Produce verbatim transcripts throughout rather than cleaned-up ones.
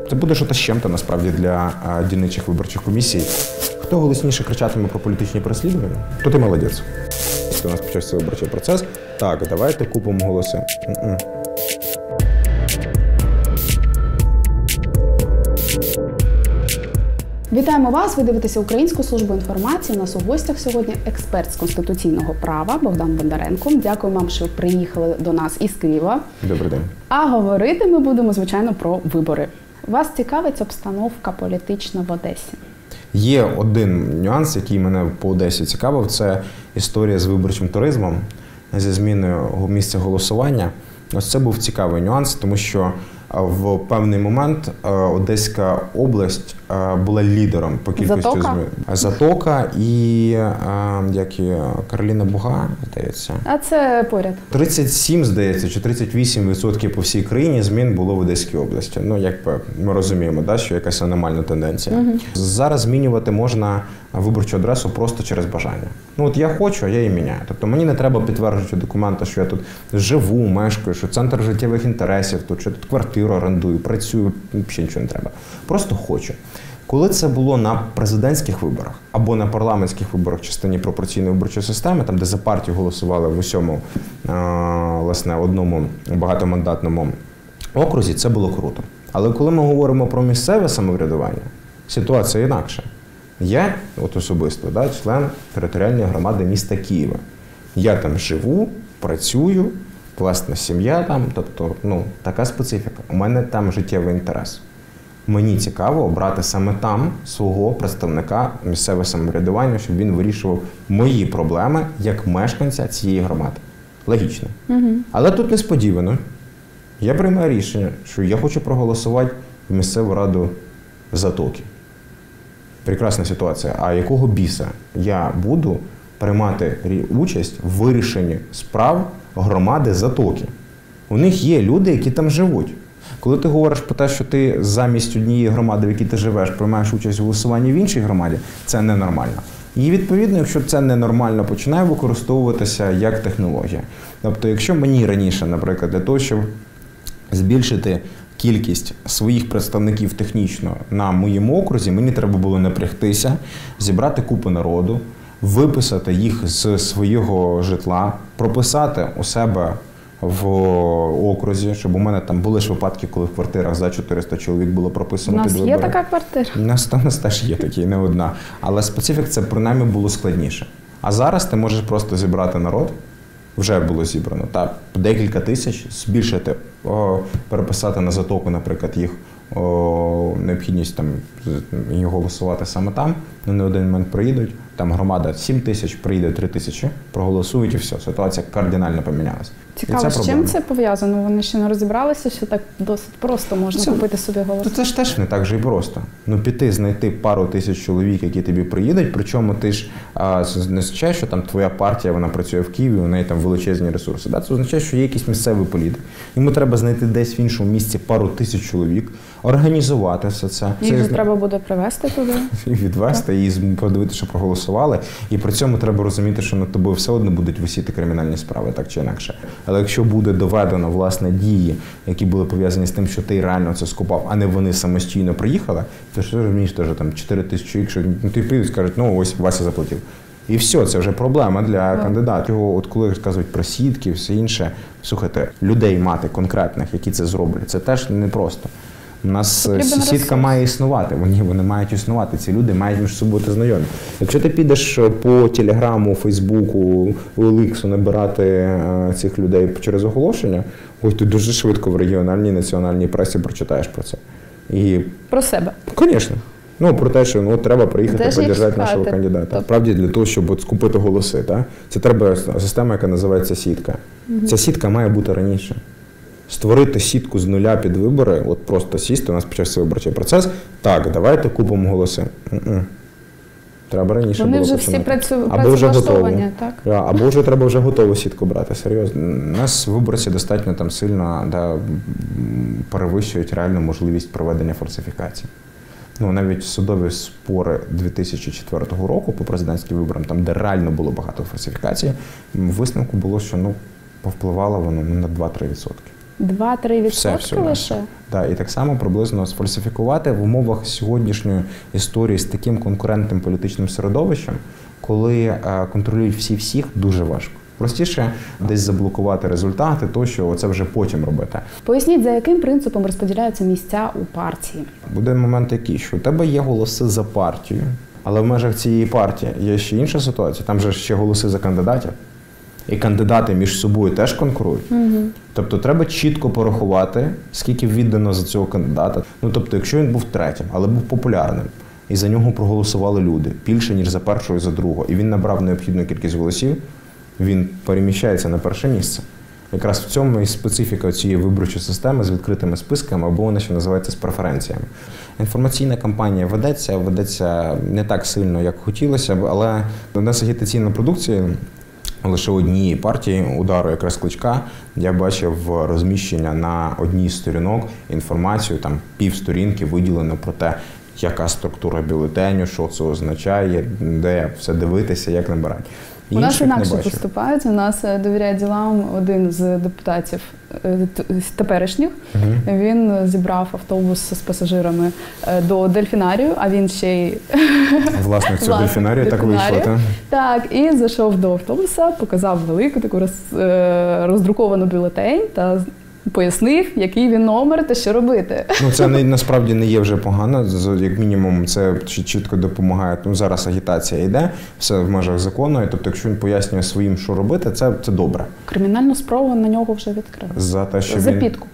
Це буде щось з чим-то, насправді, для а, дільничих виборчих комісій. Хто голосніше кричатиме про політичні переслідування, то ти молодець. У нас почався виборчий процес. Так, давайте купимо голоси. М-м. Вітаємо вас! Ви дивитеся Українську службу інформації. У нас у гостях сьогодні експерт з конституційного права Богдан Бондаренко. Дякую вам, що приїхали до нас із Києва. Добрий день. А говорити ми будемо, звичайно, про вибори. Вас цікавить обстановка політична в Одесі? Є один нюанс, який мене по Одесі цікавив. Це історія з виборчим туризмом, зі зміною місця голосування. Ось це був цікавий нюанс, тому що в певний момент Одеська область була лідером по кількості змін. Затока і, як і Кароліна Буга, здається. А це поряд. тридцять сім, здається, чи тридцять вісім відсотків по всій країні змін було в Одеській області. Ну, як ми розуміємо, да, що якась аномальна тенденція. Угу. Зараз змінювати можна виборчу адресу просто через бажання. Ну, от я хочу, а я її міняю. Тобто мені не треба підтверджувати документи, що я тут живу, мешкаю, що центр життєвих інтересів, тут, що тут квартиру орендую, працюю, взагалі нічого не треба. Просто хочу. Коли це було на президентських виборах або на парламентських виборах в частині пропорційної виборчої системи, там, де за партію голосували в усьому, власне, одному багатомандатному окрузі, це було круто. Але коли ми говоримо про місцеве самоврядування, ситуація інакша. Я, от особисто, да, член територіальної громади міста Києва. Я там живу, працюю, власна сім'я там, тобто, ну, така специфіка. У мене там життєвий інтерес. Мені цікаво обрати саме там свого представника місцевого самоврядування, щоб він вирішував мої проблеми як мешканця цієї громади. Логічно. Угу. Але тут несподівано. Я приймаю рішення, що я хочу проголосувати в місцеву раду Затоки. Прекрасна ситуація. А якого біса я буду приймати участь в вирішенні справ громади Затоки? У них є люди, які там живуть. Коли ти говориш про те, що ти замість однієї громади, в якій ти живеш, приймаєш участь у голосуванні в іншій громаді, це ненормально. І відповідно, якщо це ненормально, починає використовуватися як технологія. Тобто, якщо мені раніше, наприклад, для того, щоб збільшити кількість своїх представників технічно на моєму окрузі, мені треба було напрягтися, зібрати купу народу, виписати їх з свого житла, прописати у себе в окрузі, щоб у мене там були ж випадки, коли в квартирах за чотириста чоловік було прописано під вибори. У нас є така квартира? У нас, у нас теж є такі, не одна. Але специфік це принаймні було складніше. А зараз ти можеш просто зібрати народ, вже було зібрано, та декілька тисяч, збільшити, о, переписати на Затоку, наприклад, їх о, необхідність там і голосувати саме там, вони не один момент приїдуть, там громада сім тисяч, приїде три тисячі, проголосують і все, ситуація кардинально помінялась. Цікаво, з чим це пов'язано? Вони ще не розібралися, що так досить просто можна це, купити собі голос? Це ж теж не так же і просто. Ну, піти, знайти пару тисяч чоловік, які тобі приїдуть, причому ти ж а, це не означає, що там твоя партія, вона працює в Києві, у неї там величезні ресурси. Да? Це означає, що є якийсь місцевий політик. Йому треба знайти десь в іншому місці пару тисяч чоловік, організувати все це. Їх це... треба буде привезти туди. І відвезти, і подивитися, що проголосували. І при цьому треба розуміти, що над тобою все одно будуть висіти кримінальні справи, так чи інакше. Але якщо буде доведено, власне, дії, які були пов'язані з тим, що ти реально це скупав, а не вони самостійно приїхали, то що розумієш, теж там чотири тисячі, якщо ну, ти прийдуть і скажуть, ну ось Вася заплатив. І все, це вже проблема для yeah. кандидатів. От коли розказують про сітки, все інше, слухайте, людей мати конкретних, які це зроблять, це теж непросто. У нас сітка має існувати, вони, вони мають існувати, ці люди мають між собою бути знайомі. Якщо ти підеш по Телеграму, Фейсбуку, Оліксу набирати цих людей через оголошення, ось ти дуже швидко в регіональній, національній пресі прочитаєш про це. І... Про себе? Звісно. Ну, про те, що ну, треба приїхати підтримати нашого кандидата. Справді, для того, щоб от, скупити голоси, так? Це треба система, яка називається сітка. Угу. Ця сітка має бути раніше. Створити сітку з нуля під вибори, от просто сісти, у нас почався виборчий процес, так, давайте купимо голоси. Н-н. Треба раніше Вони було вже починати. всі працю... або вже готові, так? Або вже треба вже готову сітку брати, серйозно. У нас виборці достатньо там сильно да, перевищують реальну можливість проведення фальсифікацій. Ну, навіть судові спори дві тисячі четвертого року по президентським виборам, там, де реально було багато фальсифікацій, в висновку було, що ну, повпливало воно на два-три відсотки. два-три відсотки лише? Так, і так само приблизно сфальсифікувати в умовах сьогоднішньої історії з таким конкурентним політичним середовищем, коли контролюють всі всіх, дуже важко. Простіше десь заблокувати результати, то що це вже потім робити. Поясніть, за яким принципом розподіляються місця у партії? Буде момент такий, що у тебе є голоси за партію, але в межах цієї партії є ще інша ситуація, там же ще голоси за кандидатів. І кандидати між собою теж конкурують. Угу. Тобто треба чітко порахувати, скільки віддано за цього кандидата. Ну, тобто, якщо він був третім, але був популярним, і за нього проголосували люди більше, ніж за першого і за другого, і він набрав необхідну кількість голосів, він переміщається на перше місце. Якраз в цьому і специфіка цієї виборчої системи з відкритими списками, або вона ще називається з преференціями. Інформаційна кампанія ведеться, ведеться не так сильно, як хотілося б, але у нас агітаційна продукція лише однієї партії, удару якраз Кличка, я бачив розміщення на одній з сторінок інформацію, там півсторінки виділено про те, яка структура бюлетеню, що це означає, де все дивитися, як набирати. У нас інакше поступають. У нас довіряє ділам один з депутатів теперішніх. Угу. Він зібрав автобус з пасажирами до дельфінарію, а він ще й власник цього дельфінарію, так вийшло, так? Так, і зайшов до автобуса, показав велику таку роз, роздруковану бюлетень та пояснив, який він номер та що робити. Ну, це не, насправді не є вже погано, як мінімум це чітко допомагає. Ну, зараз агітація йде, все в межах закону, і, тобто якщо він пояснює своїм, що робити, це, це добре. Кримінальну справу на нього вже відкрили. За те, що За він... підкуп.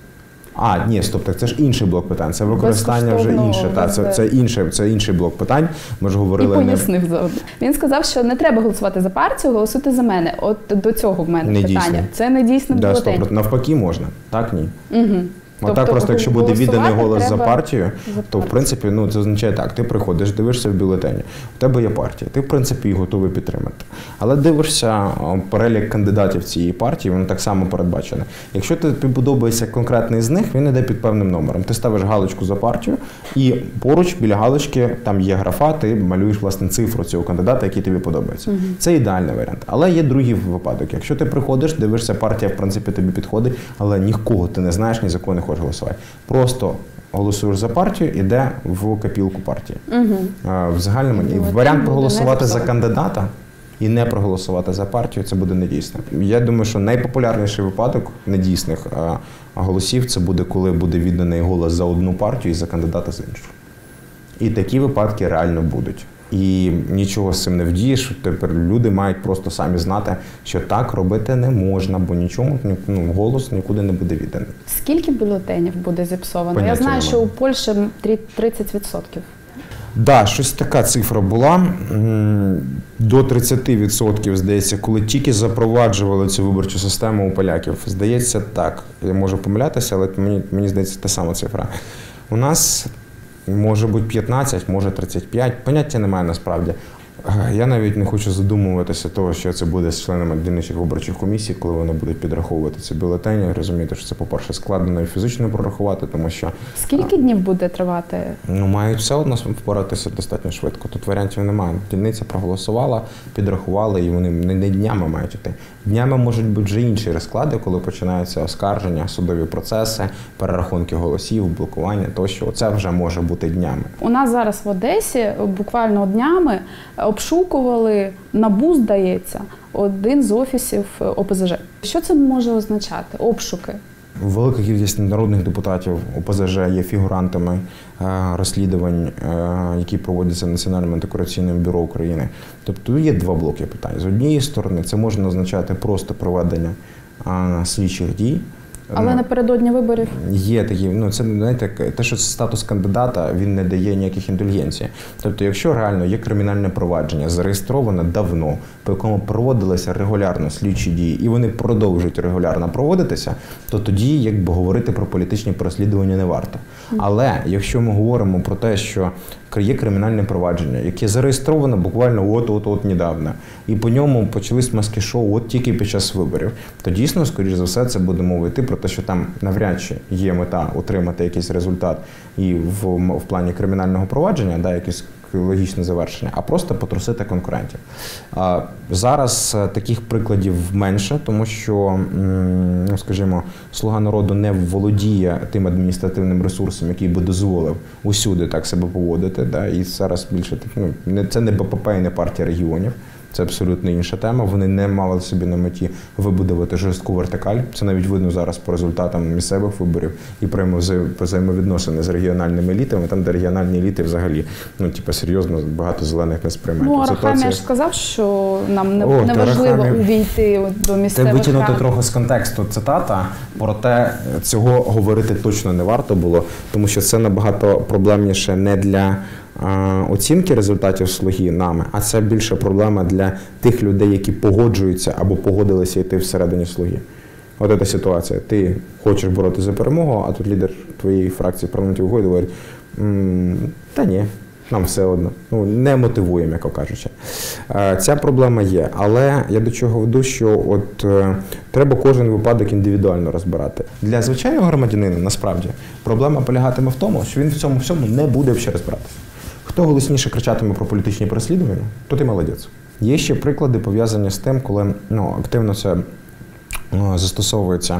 А, ні, стоп, так це ж інший блок питань, це використання вже інше, та, це, це, інше, це інший блок питань, ми ж говорили... І пояснив не... заодно. Він сказав, що не треба голосувати за партію, голосуйте за мене. От до цього в мене не питання. Дійсно. Це не дійсно да, бюлетень. Стоп, навпаки можна, так ні. Угу. Отак тобто, просто, якщо буде відданий голос за партію, за то, в принципі, ну, це означає так, ти приходиш, дивишся в бюлетені, у тебе є партія, ти, в принципі, її готовий підтримати. Але дивишся перелік кандидатів цієї партії, воно так само передбачене. Якщо тобі подобається конкретний з них, він йде під певним номером. Ти ставиш галочку за партію, і поруч, біля галочки, там є графа, ти малюєш, власне, цифру цього кандидата, який тобі подобається. Угу. Це ідеальний варіант. Але є другий випадок. Якщо ти приходиш, дивишся, партія, в принципі, тобі підходить, але нікого ти не знаєш, ні за кого не хочеш голосувати. Просто голосуєш за партію, іде в копілку партії. Угу. В загальному і варіант проголосувати за кандидата і не проголосувати за партію, це буде недійсно. Я думаю, що найпопулярніший випадок недійсних голосів це буде, коли буде відданий голос за одну партію і за кандидата з іншого. І такі випадки реально будуть. І нічого з цим не вдієш, тепер люди мають просто самі знати, що так робити не можна, бо нічому, ну, голос нікуди не буде відданий. Скільки бюлетенів буде зіпсовано? Поняття Я знаю, немає. Що у Польщі тридцять відсотків. Так, да, щось така цифра була. До тридцять відсотків, здається, коли тільки запроваджували цю виборчу систему у поляків. Здається, так. Я можу помилятися, але мені, мені здається, та сама цифра. У нас може бути п'ятнадцять, може тридцять п'ять. Поняття немає насправді. Я навіть не хочу задумуватися того, що це буде з членами дільничних виборчих комісій, коли вони будуть підраховувати ці бюлетені. Розумієте, що це, по-перше, складно і фізично прорахувати, тому що... Скільки днів буде тривати? Ну, мають все одно впоратися достатньо швидко. Тут варіантів немає. Дільниця проголосувала, підрахували, і вони не днями мають йти. Днями можуть бути вже інші розклади, коли починаються оскарження, судові процеси, перерахунки голосів, блокування тощо. Це вже може бути днями. У нас зараз в Одесі буквально днями обшукували, НАБУ, здається, один з офісів О Пе Зе Же. Що це може означати? Обшуки? Велика кількість народних депутатів О Пе Зе Же є фігурантами розслідувань, які проводяться Національним антикорупційним бюро України. Тобто є два блоки питань. З однієї сторони, це може означати просто проведення слідчих дій. Але ну, напередодні виборів? Є такі, ну це, знаєте, те, що статус кандидата, він не дає ніяких індульгенцій. Тобто, якщо реально є кримінальне провадження, зареєстроване давно, по якому проводилися регулярно слідчі дії, і вони продовжують регулярно проводитися, то тоді, якби, говорити про політичні переслідування не варто. Але якщо ми говоримо про те, що є кримінальне провадження, яке зареєстровано буквально от-от-от недавно, і по ньому почались маски-шоу от тільки під час виборів, то дійсно, скоріш за все, це буде мова йти про те, що там навряд чи є мета отримати якийсь результат і в, в плані кримінального провадження, да, якийсь логічне завершення, а просто потрусити конкурентів. Зараз таких прикладів менше, тому що, ну, скажімо, «Слуга народу» не володіє тим адміністративним ресурсом, який би дозволив усюди так себе поводити. Да? І зараз більше, ну, це не БПП і не партія регіонів. Це абсолютно інша тема. Вони не мали собі на меті вибудувати жорстку вертикаль. Це навіть видно зараз по результатам місцевих виборів і про взаємовідносини з регіональними елітами, там, де регіональні еліти взагалі, ну, типу, серйозно, багато зелених не сприймають. Ну, Арахамія ж сказав, що нам не, О, не важливо Арахамі... увійти до місцевих рад. Це витягнути трохи з контексту цитата, проте цього говорити точно не варто було, тому що це набагато проблемніше не для оцінки результатів «Слуги» нами, а це більше проблема для тих людей, які погоджуються або погодилися йти всередині «Слуги». От ця ситуація. Ти хочеш боротися за перемогу, а тут лідер твоєї фракції в парламенті виходить і говорить, та ні, нам все одно. Ну, не мотивуємо, як кажучи. Ця проблема є. Але я до чого веду, що от е, треба кожен випадок індивідуально розбирати. Для звичайного громадянина, насправді, проблема полягатиме в тому, що він в цьому всьому не буде ще розбиратися. Хто голосніше кричатиме про політичні переслідування, то ти молодець. Є ще приклади, пов'язані з тим, коли, ну, активно це ну, застосовується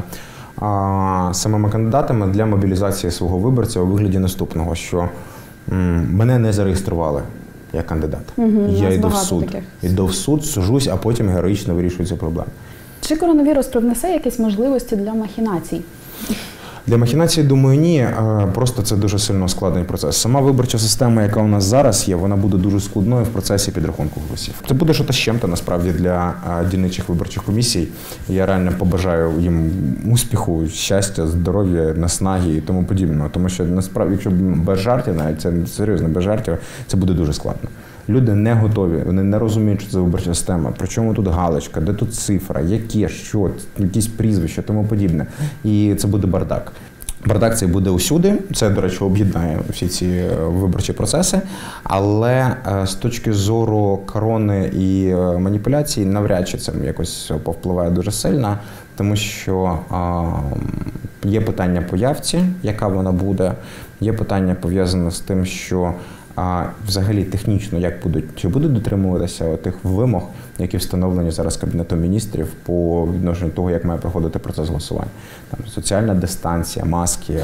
а, самими кандидатами для мобілізації свого виборця у вигляді наступного, що м, мене не зареєстрували як кандидат. Угу, я йду в суд. Таких. Йду в суд, сужусь, а потім героїчно вирішую цю проблему. Чи коронавірус привнесе якісь можливості для махінацій? Для махінації, думаю, ні. Просто це дуже сильно ускладнений процес. Сама виборча система, яка у нас зараз є, вона буде дуже складною в процесі підрахунку голосів. Це буде щось з чим-то, насправді, для дільничих виборчих комісій. Я реально побажаю їм успіху, щастя, здоров'я, наснаги і тому подібного. Тому що, насправді, якщо без жартів, навіть це серйозно, без жартів, це буде дуже складно. Люди не готові, вони не розуміють, що це виборча система. Причому тут галочка, де тут цифра, яке, що, якісь прізвища, тому подібне. І це буде бардак. Бардак цей буде усюди, це, до речі, об'єднає всі ці виборчі процеси, але з точки зору корони і маніпуляцій навряд чи це якось повпливає дуже сильно, тому що є питання по явці, яка вона буде, є питання пов'язане з тим, що а взагалі технічно як будуть, чи будуть дотримуватися тих вимог, які встановлені зараз Кабінетом міністрів по відношенню того, як має проходити процес голосування. Там соціальна дистанція, маски,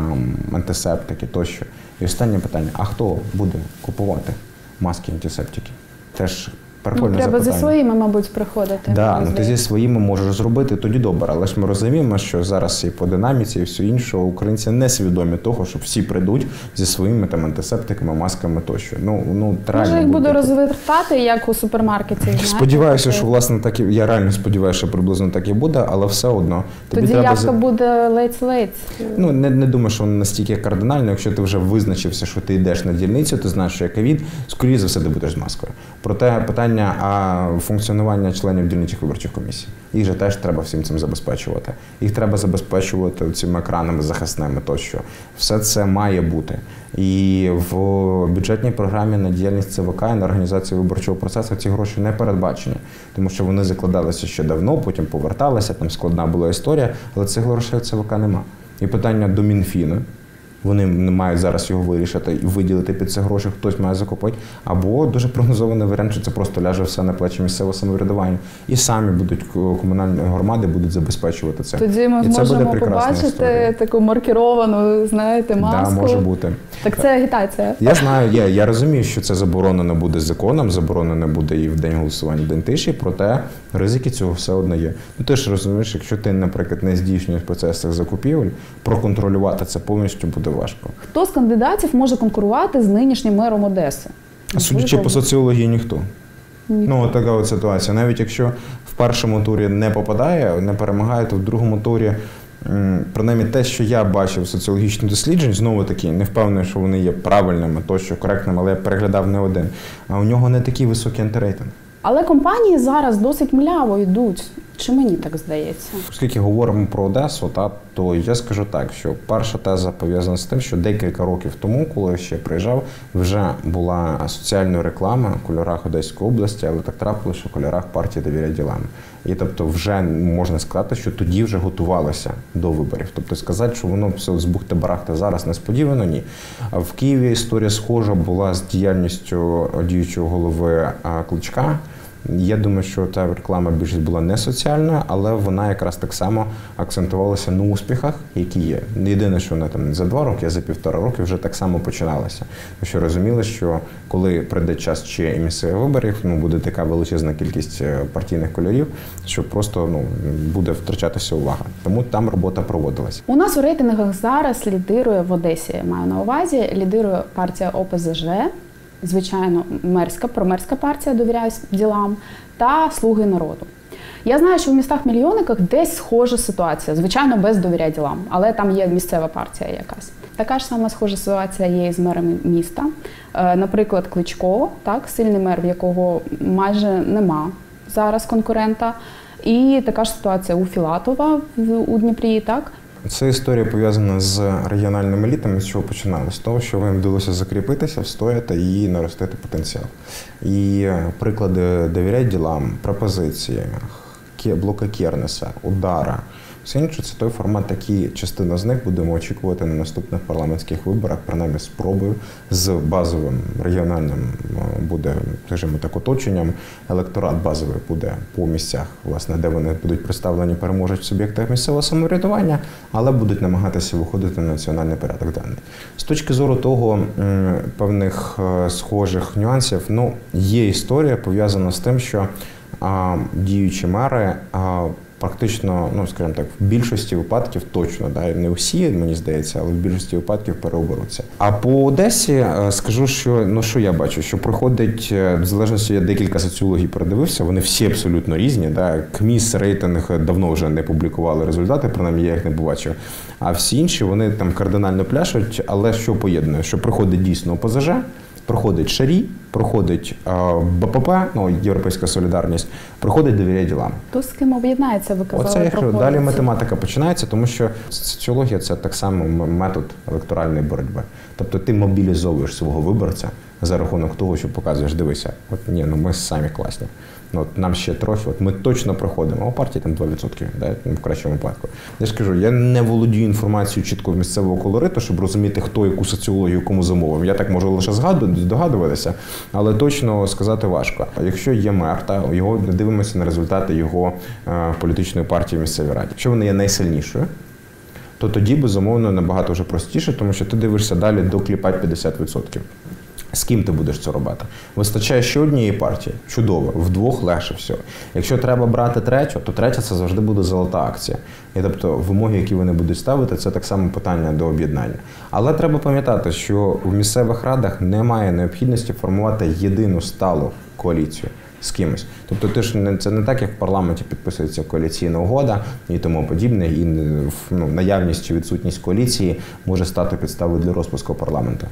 антисептики тощо. І останнє питання, а хто буде купувати маски, антисептики? Теж Ну, треба зі своїми, мабуть, приходити. Так, да, ну ти зі своїми можеш зробити, тоді добре. Але ж ми розуміємо, що зараз і по динаміці, і все інше, українці не свідомі того, що всі прийдуть зі своїми там антисептиками, масками тощо. Ну, ну, Може їх буде розвертати, як у супермаркеті? Сподіваюся, що, власне, так і, я реально сподіваюся, що приблизно так і буде, але все одно. Тобі Тоді треба... явка буде ледь-ледь. Ну, не, не думаю, що воно настільки кардинально. Якщо ти вже визначився, що ти йдеш на дільницю, ти знаєш, що є ковід, скоріше за все, ти будеш з маскою. Проте питання а функціонування членів дільничих виборчих комісій. Їх же теж треба всім цим забезпечувати. Їх треба забезпечувати цими екранами захисними тощо. Все це має бути. І в бюджетній програмі на діяльність ЦВК і на організацію виборчого процесу ці гроші не передбачені. Тому що вони закладалися ще давно, потім поверталися, там складна була історія, але цих грошей в ЦВК нема. І питання до Мінфіну. Вони не мають зараз його вирішити і виділити під це гроші, хтось має закупити. Або дуже прогнозований варіант, що це просто ляже все на плечі місцевого самоврядування. І самі будуть комунальні громади будуть забезпечувати це. Тоді ми і це можемо побачити історія. Таку маркіровану, знаєте, маску. Так, да, може бути. Так це агітація. Я знаю, я, я розумію, що це заборонено буде законом, заборонено буде і в день голосування, в день тиші, проте ризики цього все одно є. Ну ти ж розумієш, якщо ти, наприклад, не здійснюєш процесах закупівель, проконтролювати це повністю буде важко. Хто з кандидатів може конкурувати з нинішнім мером Одеси? А судячи по соціології, ніхто. ніхто. Ну, от така от ситуація. Навіть якщо в першому турі не попадає, не перемагає, то в другому турі, принаймні те, що я бачив соціологічних досліджень, знову таки, не впевнений, що вони є правильними, тощо коректними, але я переглядав не один. А у нього не такий високий антирейтинг. Але компанії зараз досить мляво йдуть. Чи мені так здається? Оскільки говоримо про Одесу, та, то я скажу так, що перша теза пов'язана з тим, що декілька років тому, коли я ще приїжджав, вже була соціальна реклама в кольорах Одеської області, але так трапилося, що в кольорах партії «Довіряй ділам». І тобто вже можна сказати, що тоді вже готувалося до виборів. Тобто сказати, що воно все з бухти-барахти зараз несподівано, ні. В Києві історія схожа була з діяльністю діючого голови Кличка. Я думаю, що та реклама більшість була не соціальна, але вона якраз так само акцентувалася на успіхах, які є. Єдине, що не там за два роки, а за півтора роки вже так само починалося. Тому що розуміли, що коли прийде час ще і місцевих виборів, ну, буде така величезна кількість партійних кольорів, що просто ну, буде втрачатися увага. Тому там робота проводилась. У нас у рейтингах зараз лідирує в Одесі, я маю на увазі, лідирує партія О Пе Зе Же, звичайно, мерська, промерська партія «Довіряй ділам» та «Слуги народу». Я знаю, що в містах-мільйонниках десь схожа ситуація, звичайно, без «Довіряй ділам», але там є місцева партія якась. Така ж сама схожа ситуація є і з мерами міста. Наприклад, Кличко, так, сильний мер, в якого майже нема зараз конкурента. І така ж ситуація у Філатова у Дніпрі, так. Ця історія пов'язана з регіональними елітами, з чого починали? З того, що їм вдалося закріпитися, встояти і наростити потенціал. І приклади «Довіряй ділам», пропозиції, блока Кернеса, Удара, все інше – це той формат, який частина з них будемо очікувати на наступних парламентських виборах, принаймні спробою з базовим регіональним буде, скажімо так, оточенням. Електорат базовий буде по місцях, власне, де вони будуть представлені, переможуть в суб'єктах місцевого самоврядування, але будуть намагатися виходити на національний порядок денний. З точки зору того, певних схожих нюансів, ну, є історія пов'язана з тим, що а, діючі мери а, практично, ну, скажімо так, в більшості випадків точно, да, не усі, мені здається, але в більшості випадків переоберуться. А по Одесі скажу, що, ну, що я бачу, що проходить, в залежності, я декілька соціологій передивився, вони всі абсолютно різні, да, КМІС, рейтинг давно вже не публікували результати, принаймні я їх не побачив, а всі інші, вони там кардинально пляшуть, але що поєднує, що проходить дійсно О Пе Зе Же, проходить Шарій, проходить Бе Пе Пе, ну, Європейська солідарність, проходить «Довіряй ділам». То з ким об'єднається, ви казали, Оце, проходить. Далі математика починається, тому що соціологія – це так само метод електоральної боротьби. Тобто ти мобілізовуєш свого виборця за рахунок того, що показуєш, дивися, от ні, ну ми самі класні. Ну, от нам ще трохи, от ми точно проходимо, а у партії там два відсотки, да, в кращому випадку. Я ж кажу, я не володію інформацією чітко місцевого колориту, щоб розуміти, хто яку соціологію кому замовив. Я так можу лише здогадуватися, але точно сказати важко. Якщо є мер, та, його дивимося на результати його е, політичної партії в місцевій раді. Якщо вона є найсильнішою, то тоді, безумовно, набагато вже простіше, тому що ти дивишся далі до кліпать п'ятдесят відсотків. З ким ти будеш це робити? Вистачає ще однієї партії? Чудово. Вдвох легше все. Якщо треба брати третю, то третя – це завжди буде золота акція. І тобто вимоги, які вони будуть ставити, це так само питання до об'єднання. Але треба пам'ятати, що в місцевих радах немає необхідності формувати єдину сталу коаліцію з кимось. Тобто ти ж не, це не так, як в парламенті підписується коаліційна угода і тому подібне, і ну, наявність чи відсутність коаліції може стати підставою для розпуску парламенту.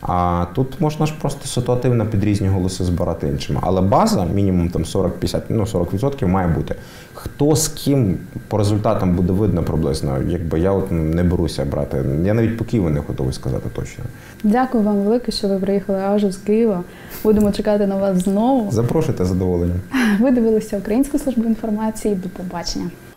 А тут можна ж просто ситуативно під різні голоси збирати іншими. Але база, мінімум там сорок-п'ятдесят, ну сорок відсотків має бути. Хто з ким по результатам буде видно приблизно, якби я от не беруся брати. Я навіть по Києву не готовий сказати точно. Дякую вам велике, що ви приїхали аж з Києва. Будемо чекати на вас знову. Запрошуйте, з задоволенням. Ви дивилися Українську службу інформації. До побачення.